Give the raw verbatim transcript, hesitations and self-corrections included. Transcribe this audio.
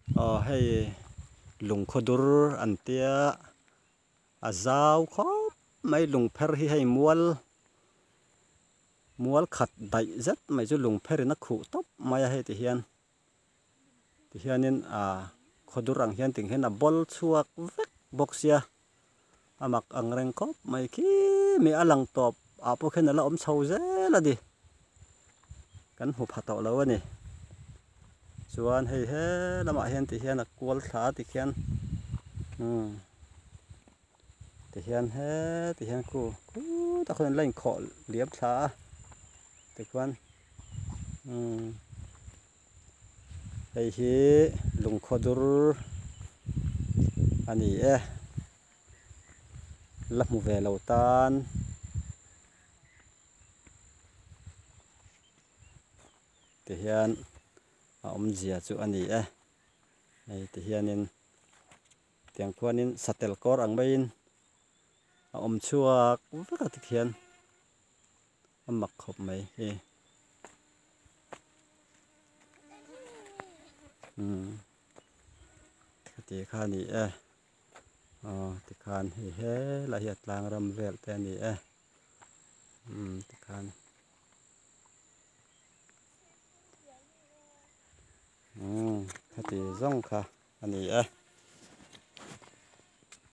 ờ hay lùng khodur anh tia à zau khóc mấy lùng per hi hay mual mual khát đại rất mấy chỗ lùng per nó khụ tóc mày hay thì hiền thì hiền nên à khodur ang hiền tình hiền là bol chuak vek boxia à mặc ang reng khóc mấy khi mi alang top à po khen là om sâu dễ là đi cắn hụp hạt tàu lâu nè chuan hay he lama hiền thì hiền là cual thả thì hiền ừ thì hiền he thì hiền cô cô ta không lên khọ liếm thả thì quan ừ hay hi lùng khodur anh ấy lắp một về lầu tan thì hiền ông dìa chú anh ấy này thì hiền nên tiếng quan nên satel cor ang bayin ông chua rất là thực hiện ông mặc hộp mấy cái ừ thì khan này à ờ thì khan thì hết là hiện làng rầm vẹt tên này à ừ thì khan ừ thì rong kha anh này à